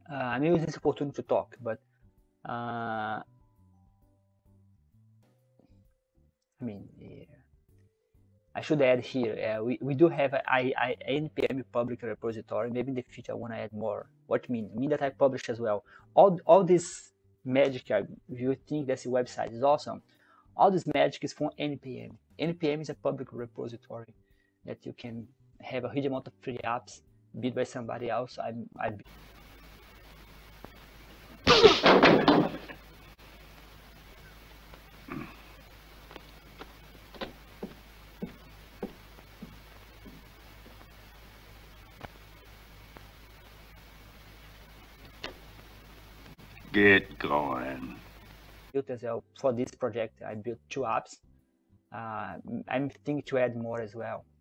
I'm using this opportunity to talk, but I mean, I should add here, we do have a NPM public repository. Maybe in the future I want to add more. What mean? I mean that I publish as well. All this magic, you think that the website is awesome, all this magic is from NPM. NPM is a public repository that you can have a huge amount of free apps built by somebody else. Get going. Built as well for this project. I built 2 apps. I'm thinking to add more as well.